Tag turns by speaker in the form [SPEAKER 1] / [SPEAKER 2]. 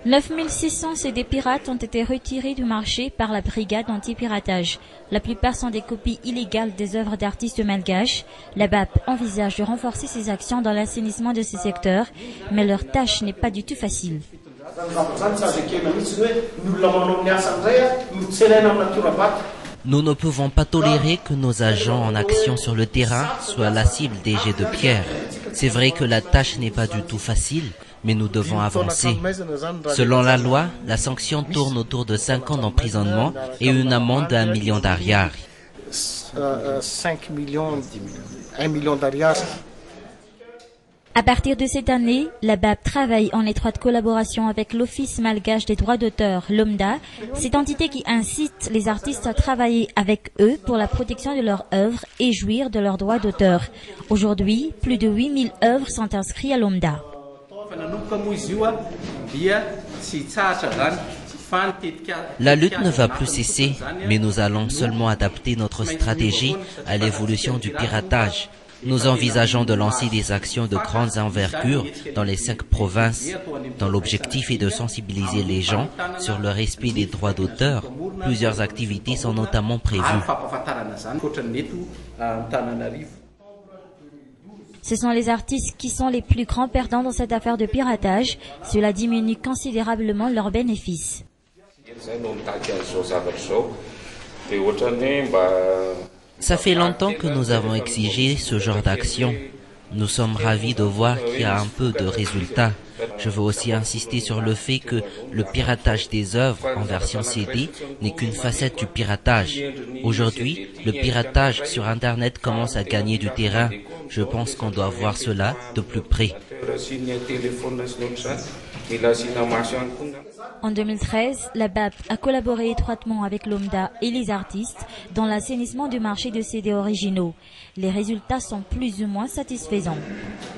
[SPEAKER 1] 9600 CD pirates ont été retirés du marché par la brigade anti-piratage. La plupart sont des copies illégales des œuvres d'artistes malgaches. La BAP envisage de renforcer ses actions dans l'assainissement de ces secteurs, mais leur tâche n'est pas du tout facile.
[SPEAKER 2] Nous ne pouvons pas tolérer que nos agents en action sur le terrain soient la cible des jets de pierre. C'est vrai que la tâche n'est pas du tout facile, mais nous devons avancer. Selon la loi, la sanction tourne autour de 5 ans d'emprisonnement et une amende de 1 million d'ariars.
[SPEAKER 3] 1 million d'ariars.
[SPEAKER 1] À partir de cette année, la BAP travaille en étroite collaboration avec l'Office malgache des droits d'auteur, l'OMDA, cette entité qui incite les artistes à travailler avec eux pour la protection de leurs œuvres et jouir de leurs droits d'auteur. Aujourd'hui, plus de 8000 œuvres sont inscrites à l'OMDA.
[SPEAKER 2] La lutte ne va plus cesser, mais nous allons seulement adapter notre stratégie à l'évolution du piratage. Nous envisageons de lancer des actions de grande envergure dans les 5 provinces, dont l'objectif est de sensibiliser les gens sur le respect des droits d'auteur. Plusieurs activités sont notamment prévues.
[SPEAKER 1] Ce sont les artistes qui sont les plus grands perdants dans cette affaire de piratage. Cela diminue considérablement leurs bénéfices.
[SPEAKER 2] Ça fait longtemps que nous avons exigé ce genre d'action. Nous sommes ravis de voir qu'il y a un peu de résultats. Je veux aussi insister sur le fait que le piratage des œuvres en version CD n'est qu'une facette du piratage. Aujourd'hui, le piratage sur Internet commence à gagner du terrain. Je pense qu'on doit voir cela de plus près.
[SPEAKER 1] En 2013, la BAP a collaboré étroitement avec l'OMDA et les artistes dans l'assainissement du marché de CD originaux. Les résultats sont plus ou moins satisfaisants.